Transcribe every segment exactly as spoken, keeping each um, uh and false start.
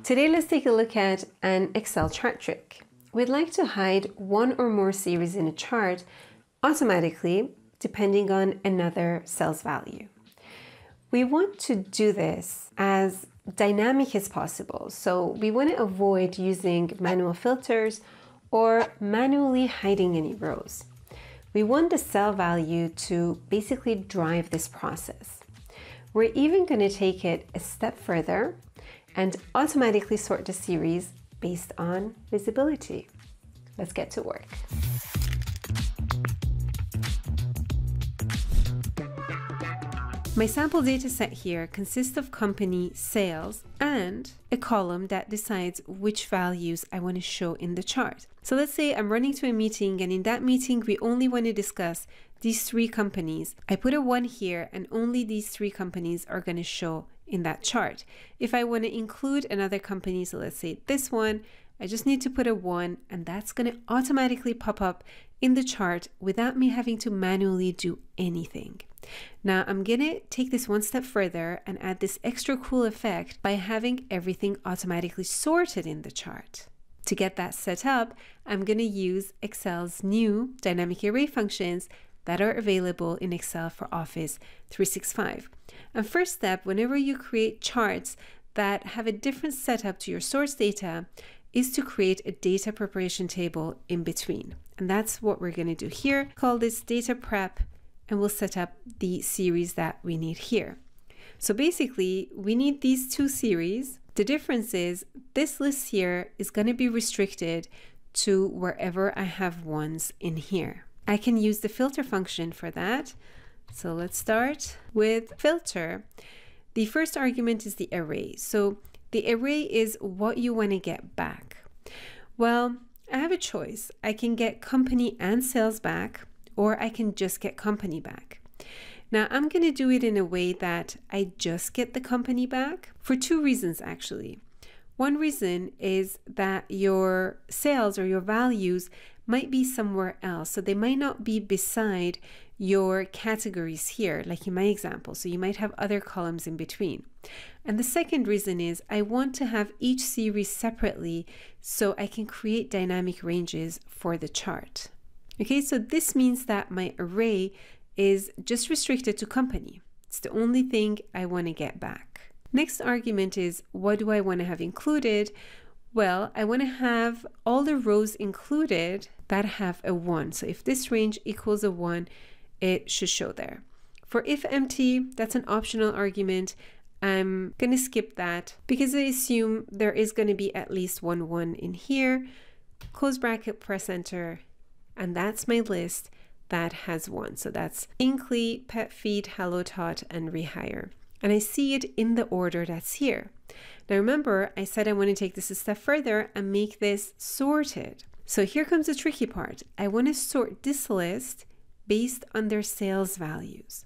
Today, let's take a look at an Excel chart trick. We'd like to hide one or more series in a chart automatically depending on another sales value. We want to do this as dynamic as possible. So we want to avoid using manual filters or manually hiding any rows. We want the cell value to basically drive this process. We're even going to take it a step further and automatically sort the series based on visibility. Let's get to work. My sample data set here consists of company sales and a column that decides which values I want to show in the chart. So let's say I'm running to a meeting, and in that meeting we only want to discuss these three companies. I put a one here, and only these three companies are going to show in that chart. If I want to include another company, so let's say this one, I just need to put a one, and that's going to automatically pop up in the chart without me having to manually do anything. Now I'm going to take this one step further and add this extra cool effect by having everything automatically sorted in the chart. To get that set up, I'm going to use Excel's new dynamic array functions that are available in Excel for Office three sixty-five. And first step, whenever you create charts that have a different setup to your source data, is to create a data preparation table in between. And that's what we're going to do here. Call this data prep, and we'll set up the series that we need here. So basically, we need these two series. The difference is this list here is going to be restricted to wherever I have ones in here. I can use the filter function for that. So let's start with filter. The first argument is the array. So the array is what you want to get back. Well, I have a choice. I can get company and sales back, or I can just get company back. Now I'm going to do it in a way that I just get the company back for two reasons actually. One reason is that your sales or your values might be somewhere else. So they might not be beside your categories here, like in my example. So you might have other columns in between. And the second reason is I want to have each series separately so I can create dynamic ranges for the chart. Okay, so this means that my array is just restricted to company. It's the only thing I want to get back. Next argument is, what do I want to have included? Well, I want to have all the rows included that have a one. So if this range equals a one, it should show there. For if empty, that's an optional argument. I'm going to skip that because I assume there is going to be at least one one in here. Close bracket, press enter, and that's my list that has one. So that's Inkly, Pet Feed, Hello Tot, and Rehire. And I see it in the order that's here. Now remember, I said I want to take this a step further and make this sorted. So here comes the tricky part. I want to sort this list based on their sales values.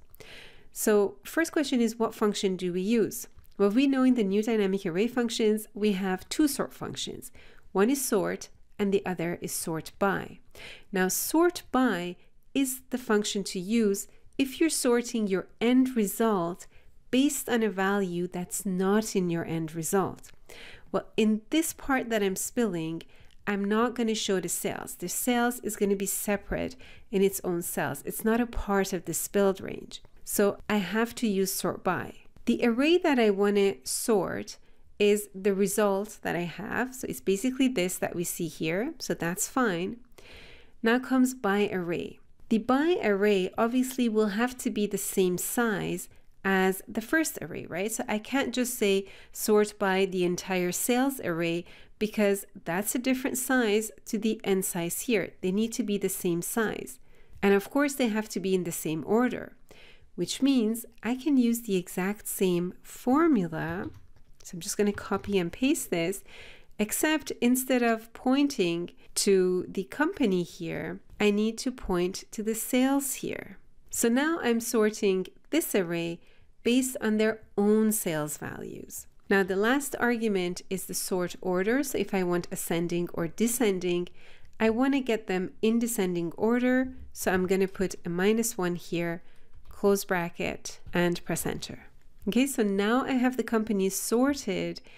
So first question is, what function do we use? Well, we know in the new dynamic array functions, we have two sort functions. One is sort and the other is sort by. Now sort by is the function to use if you're sorting your end result based on a value that's not in your end result. Well, in this part that I'm spilling, I'm not going to show the sales. The sales is going to be separate in its own cells. It's not a part of the spilled range. So I have to use sort by. The array that I want to sort is the result that I have. So it's basically this that we see here. So that's fine. Now comes by array. The by array obviously will have to be the same size as the first array, right? So I can't just say sort by the entire sales array because that's a different size to the end size here. They need to be the same size. And of course they have to be in the same order, which means I can use the exact same formula. So I'm just going to copy and paste this, except instead of pointing to the company here, I need to point to the sales here. So now I'm sorting this array based on their own sales values. Now the last argument is the sort order. So if I want ascending or descending, I want to get them in descending order. So I'm going to put a minus one here, close bracket, and press enter. Okay, so now I have the companies sorted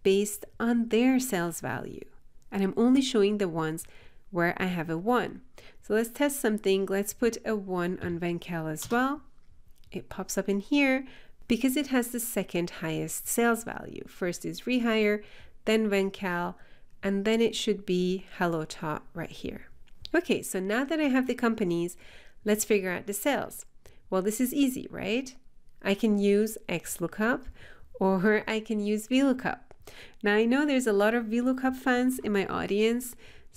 based on their sales value. And I'm only showing the ones where I have a one. So let's test something. Let's put a one on Venkel as well. It pops up in here because it has the second highest sales value. First is Rehire, then Venkel, and then it should be Hello Tot right here. Okay, so now that I have the companies, let's figure out the sales. Well, this is easy, right? I can use X lookup or I can use V lookup. Now I know there's a lot of V lookup fans in my audience,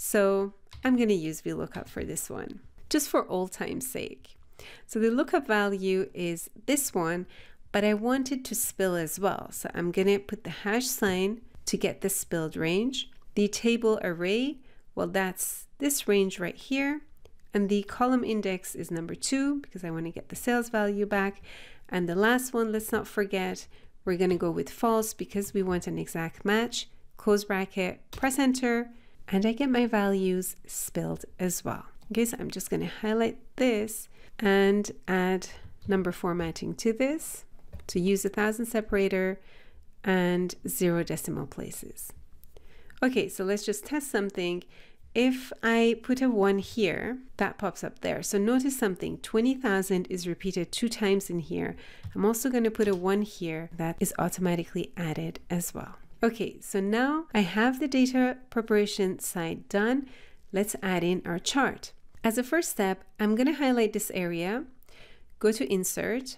so I'm going to use V lookup for this one, just for old time's sake. So the lookup value is this one, but I want it to spill as well. So I'm going to put the hash sign to get the spilled range. The table array, well, that's this range right here. And the column index is number two because I want to get the sales value back. And the last one, let's not forget, we're going to go with false because we want an exact match. Close bracket, press enter, and I get my values spilled as well. Okay, so I'm just going to highlight this and add number formatting to this to use a thousand separator and zero decimal places. Okay, so let's just test something. If I put a one here, that pops up there. So notice something, twenty thousand is repeated two times in here. I'm also going to put a one here that is automatically added as well. Okay, so now I have the data preparation side done. Let's add in our chart. As a first step, I'm going to highlight this area, go to Insert,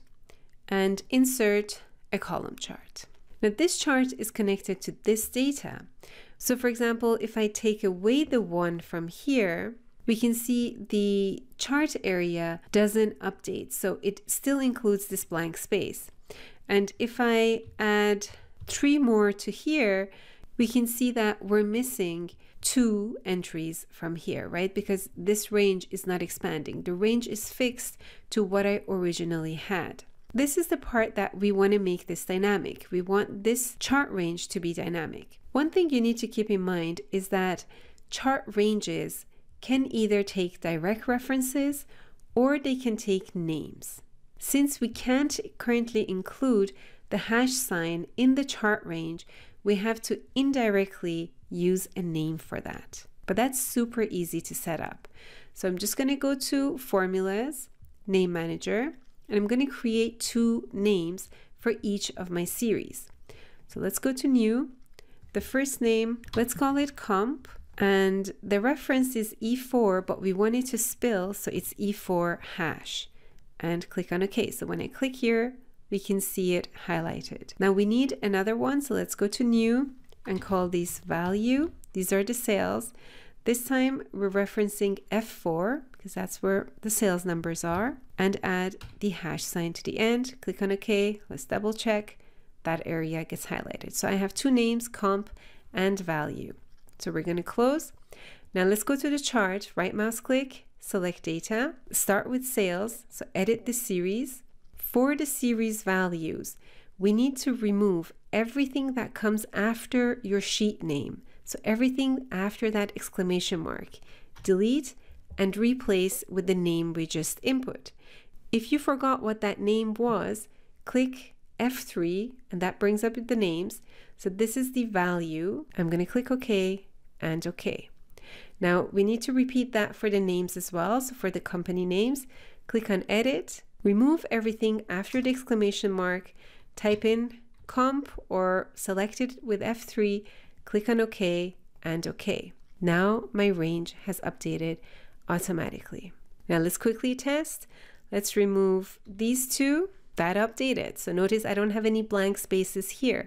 and insert a column chart. Now this chart is connected to this data. So for example, if I take away the one from here, we can see the chart area doesn't update. So it still includes this blank space. And if I add three more to here, we can see that we're missing two entries from here, right? Because this range is not expanding. The range is fixed to what I originally had. This is the part that we want to make this dynamic. We want this chart range to be dynamic. One thing you need to keep in mind is that chart ranges can either take direct references or they can take names. Since we can't currently include the hash sign in the chart range, we have to indirectly use a name for that. But that's super easy to set up. So I'm just going to go to Formulas, Name Manager, and I'm going to create two names for each of my series. So let's go to New. The first name, let's call it Comp, and the reference is E four, but we want it to spill, so it's E four hash. And click on OK. So when I click here, we can see it highlighted. Now we need another one, so let's go to New and call these Value. These are the sales. This time we're referencing F four because that's where the sales numbers are, and add the hash sign to the end. Click on OK. Let's double check. That area gets highlighted. So I have two names, Comp and Value. So we're going to close. Now let's go to the chart, right mouse click, select data, start with sales. So edit the series. For the series values, we need to remove everything that comes after your sheet name. So everything after that exclamation mark, delete and replace with the name we just input. If you forgot what that name was, click F three and that brings up the names. So this is the value. I'm going to click OK and OK. Now we need to repeat that for the names as well. So for the company names, click on Edit, remove everything after the exclamation mark, type in Comp or select it with F three, click on OK and OK. Now my range has updated automatically. Now let's quickly test. Let's remove these two. That updated. So notice I don't have any blank spaces here.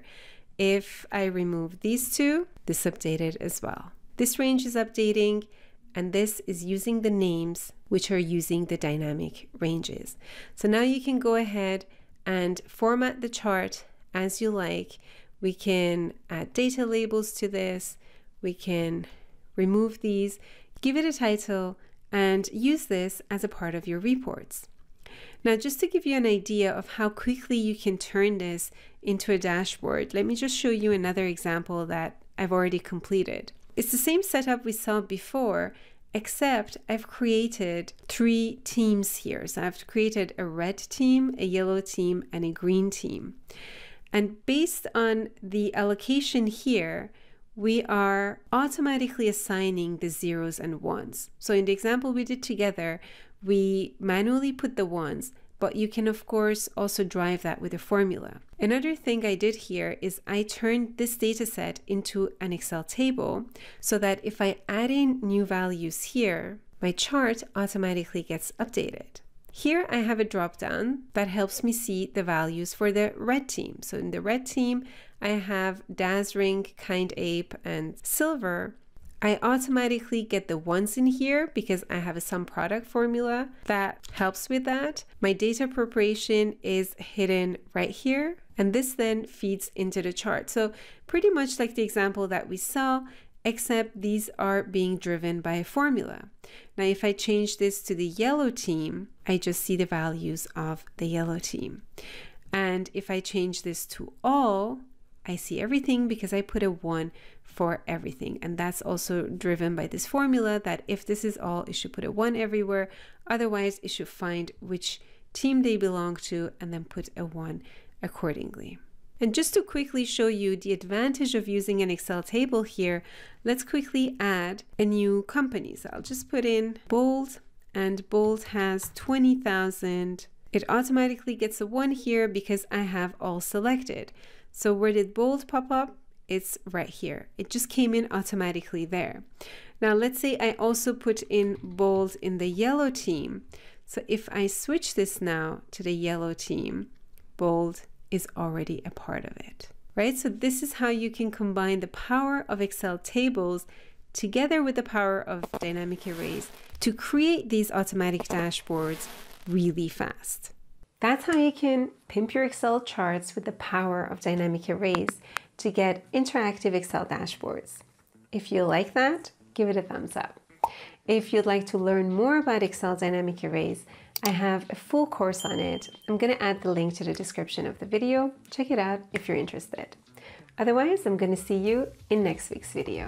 If I remove these two, this updated as well. This range is updating, and this is using the names which are using the dynamic ranges. So now you can go ahead and format the chart as you like. We can add data labels to this. We can remove these, give it a title, and use this as a part of your reports. Now, just to give you an idea of how quickly you can turn this into a dashboard, let me just show you another example that I've already completed. It's the same setup we saw before, except I've created three teams here. So I've created a red team, a yellow team, and a green team. And based on the allocation here, we are automatically assigning the zeros and ones. So in the example we did together, we manually put the ones, but you can of course also drive that with a formula. Another thing I did here is I turned this data set into an Excel table so that if I add in new values here, my chart automatically gets updated. Here I have a drop down that helps me see the values for the red team. So in the red team, I have Dazzling, Kind Ape, and Silver. I automatically get the ones in here because I have a sum product formula that helps with that. My data appropriation is hidden right here, and this then feeds into the chart. So pretty much like the example that we saw, except these are being driven by a formula. Now, if I change this to the yellow team, I just see the values of the yellow team. And if I change this to all, I see everything because I put a one for everything. And that's also driven by this formula that if this is all, it should put a one everywhere. Otherwise, it should find which team they belong to and then put a one accordingly. And just to quickly show you the advantage of using an Excel table here, let's quickly add a new company. So I'll just put in Bold, and Bold has twenty thousand. It automatically gets a one here because I have all selected. So where did Bold pop up? It's right here. It just came in automatically there. Now let's say I also put in Bold in the yellow team. So if I switch this now to the yellow team, Bold is already a part of it, right? So this is how you can combine the power of Excel tables together with the power of dynamic arrays to create these automatic dashboards really fast. That's how you can pimp your Excel charts with the power of dynamic arrays to get interactive Excel dashboards. If you like that, give it a thumbs up. If you'd like to learn more about Excel dynamic arrays, I have a full course on it. I'm going to add the link to the description of the video. Check it out if you're interested. Otherwise, I'm going to see you in next week's video.